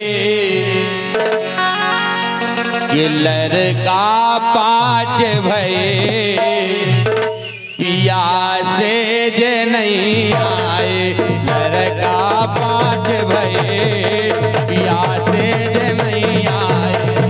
ये लड़का 5 भये पिया से जे नहीं आए, लड़का 5 भये पिया से जे नहीं आए।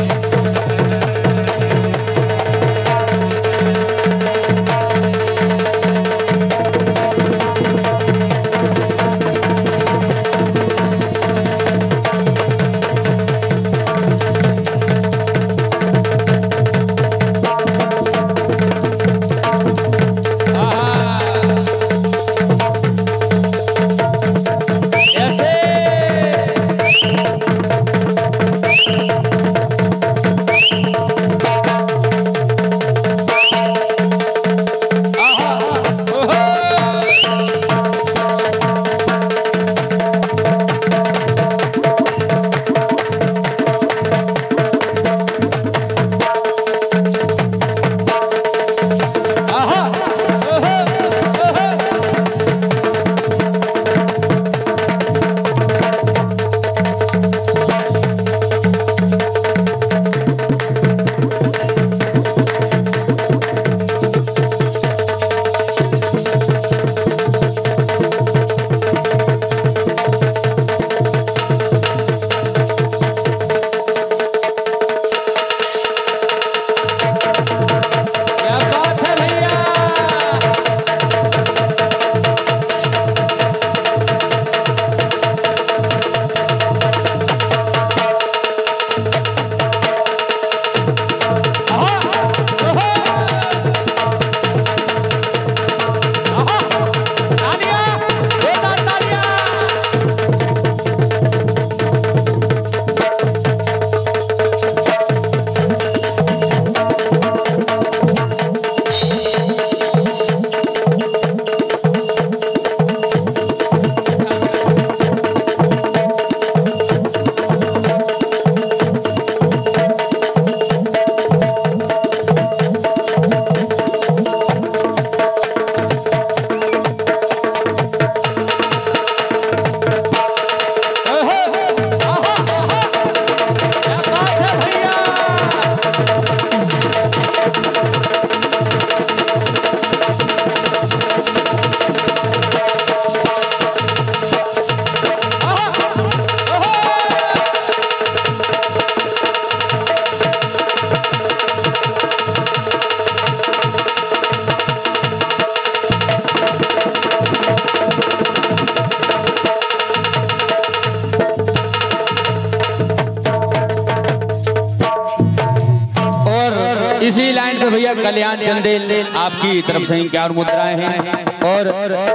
इसी लाइन पे भैया कल्याण चंदेल आपकी तरफ से क्या मुद्राएं हैं और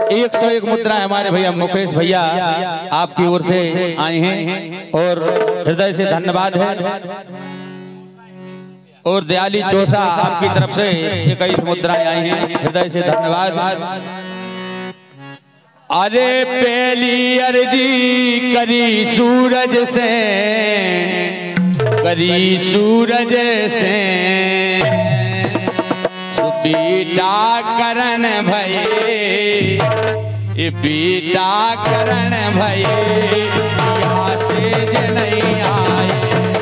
101 मुद्राएं हमारे भैया मुकेश भैया आपकी ओर से आए हैं और हृदय से धन्यवाद है। और दयाली चौसा आपकी तरफ से 21 मुद्राएं आई हैं, हृदय से धन्यवाद। अरे पहली अर्जी करी सूरज से, करी सूरज से बीटा करण भये, बीटा करण भये पिया से जे नहीं आए।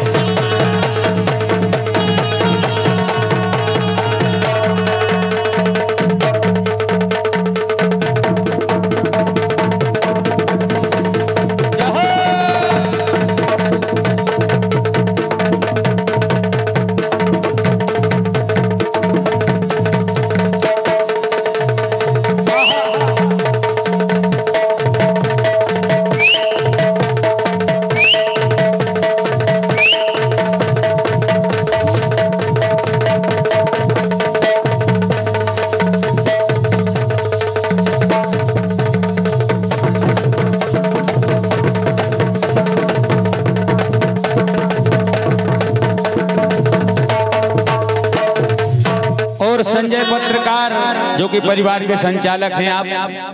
संजय पत्रकार जो कि परिवार के संचालक हैं आप,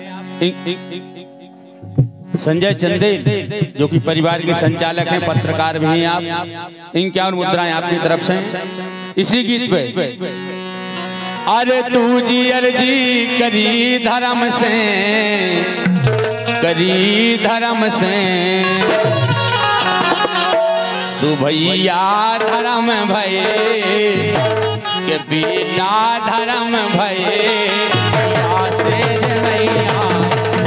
संजय चंदेल जो कि परिवार के संचालक हैं, पत्रकार भी हैं आप। इन 51 मुद्राएं आपकी तरफ से इसी गीत पे। अरे तू जी अर्जी करी धर्म से, करी धर्म से सुभैया धर्म भये के बिना धर्म भये से नहीं आए।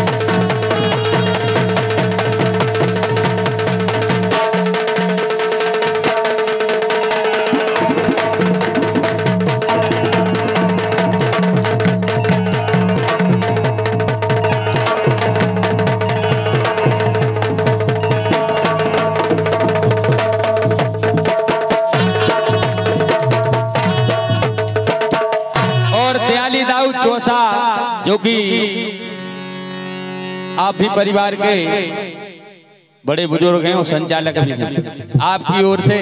चौसा जो कि आप भी परिवार के बड़े बुजुर्ग हैं और संचालक भी हैं, आपकी ओर से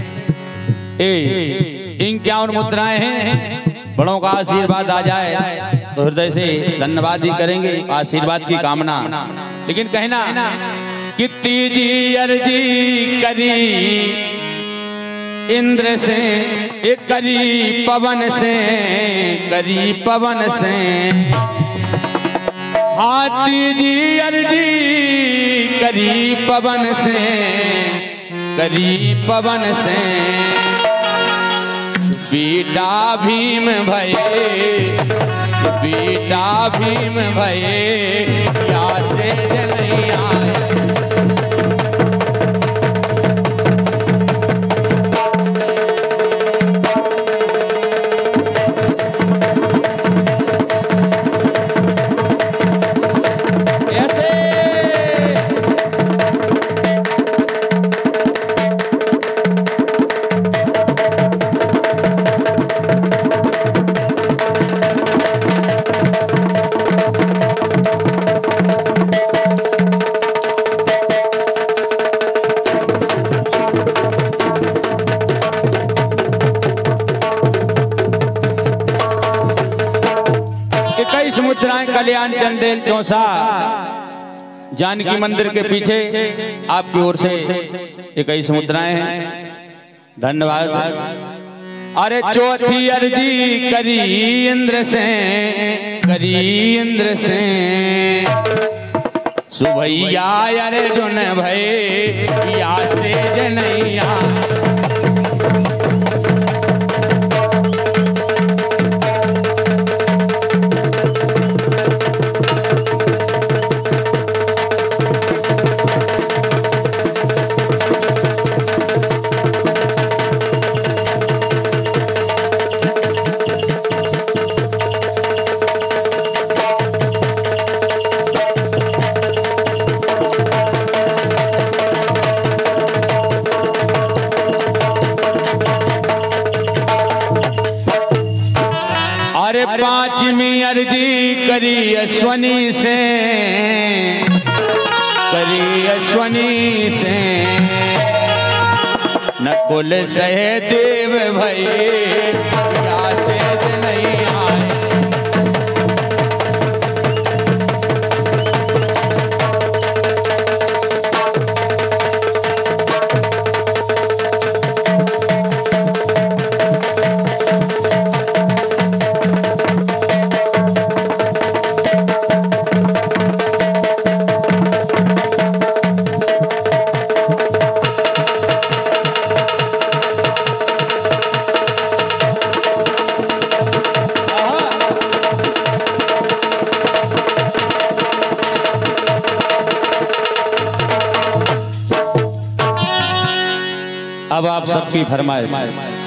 इन 51 मुद्राएं हैं। बड़ों का आशीर्वाद आ जाए तो हृदय से धन्यवाद ही करेंगे, आशीर्वाद की कामना। लेकिन कहना कितनी जी अर्जी करी इंद्र से एक करी पवन से, करी पवन से हाथी जी अर्जी करी पवन से, करी पवन से बेटा भीम भये, बेटा भीम भये या से नहीं आए। कल्याण चंदेल चौसा जानकी मंदिर के पीछे आपकी ओर से 21 मुद्राएं हैं। धन्यवाद। अरे चौथी अर्जी करी इंद्र से, करी इंद्र से सुभैया अर्जुन भये या से जनैया। अरे पांचवी अर्जी करी अश्वनी से, करी अश्वनी से नकुल सहदेव भये या से नहीं आए। अब आप सबकी फरमाइश